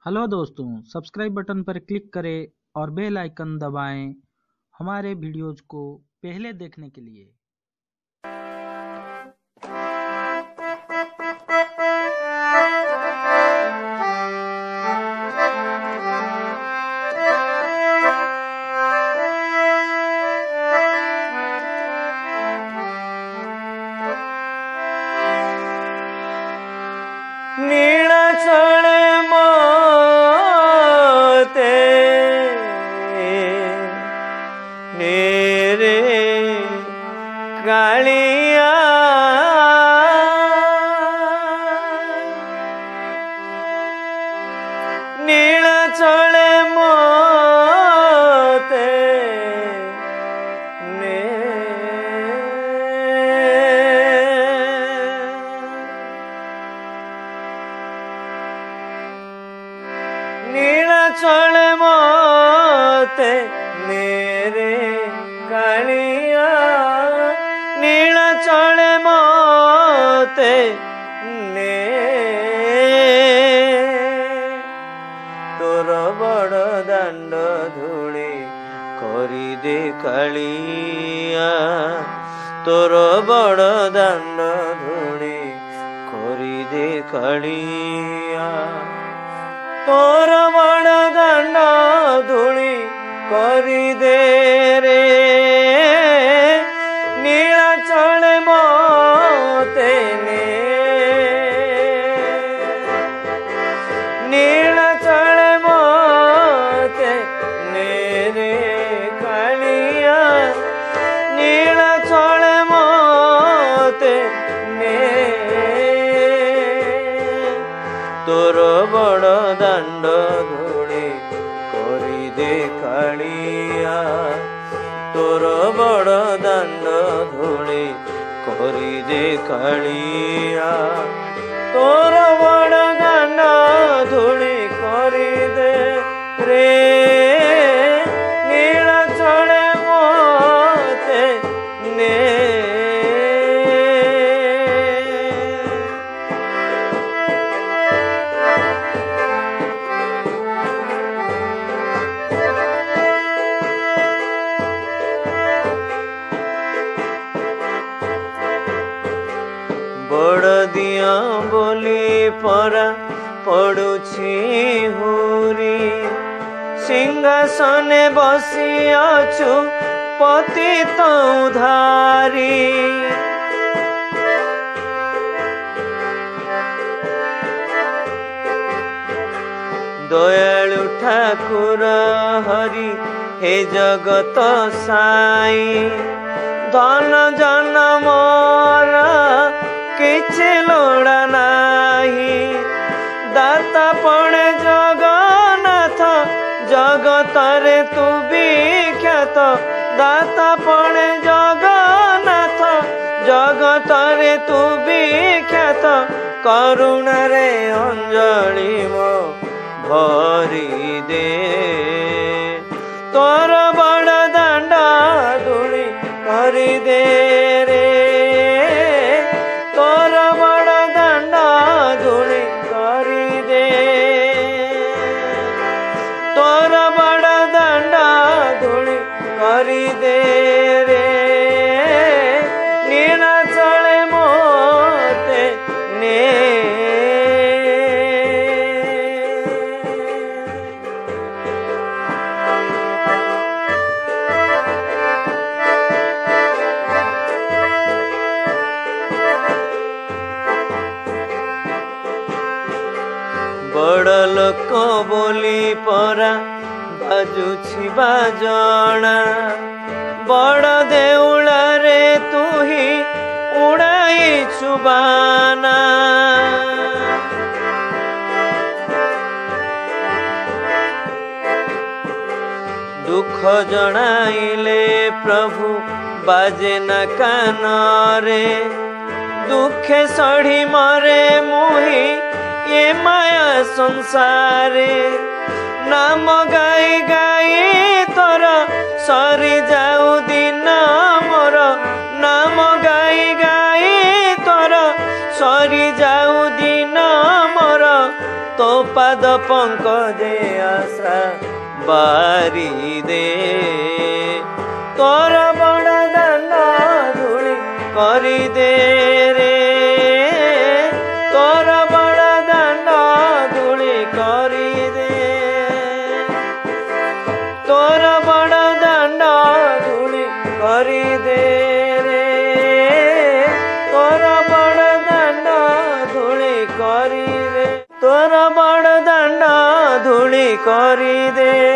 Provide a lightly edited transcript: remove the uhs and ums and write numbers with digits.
Hello दोस्तों, subscribe button पर click करें और बेल आइकन दबाएं हमारे वीडियोज को पहले देखने के लिए। नीलाचले मोते नेरे कालिया नीलाचले मोते नीलाचले मोते नेरे कालिया नीलाचले मोते ने तोर बड़ दांड धूली करी दे कालिया तोर बड़ दांड धूली करी दे कालिया तोर बड़ दांड धूली करी दे रे नीलाचले मोते ने नीलाचले मोते ने रे कालिया नीलाचले मोते ने तोर बड़ दांड धूली करी दे कालिया तोर बड़ दांड धूली करी दे कालिया तोर बड़ दांड धूली करी दे रे नीलाचले मोते ने बड़ दिया बोली परा पड़ुछि हुरी सिंहासने बसी अछु पतित उधारी दयालु ठाकुर हरि हे जगत साई धन जन मोर किछि लोड़ा नाही दाता पणे जगन्नाथ जगतरे तू विख्यात दाता पणे जगन्नाथ जगतरे तू विख्यात करुणारे अंजलि मो भरी दे तोर बड़ दांड धूली करी दे रे तोर बड़ दांड धूली करी दे तोर बड़ दांड धूली करी दे रे नीलाचले मोते ने बड़ लोक बोली परा बाजुछि बाजणा बड़ देउल रे तू ही उड़ाई चुबाना दुख जणाइले प्रभु बाजे न कान रे दुखे सढ़ी मरे मुही ये माया संसारे नाम गाई गाई तोर सरी जाऊ दिन मोर नाम गाई गाई तोर सरी जाऊ दिन मोर तो पाद पंकजे आशा बारी दे तोर बड़ दांड धूली करी दे रे तोर बड़ दांड धूली करी दे तोर बड़ दांड धूली करी दे रे तोर बड़ दांड धूली करी दे तोर बड़ दांड धूली करी दे।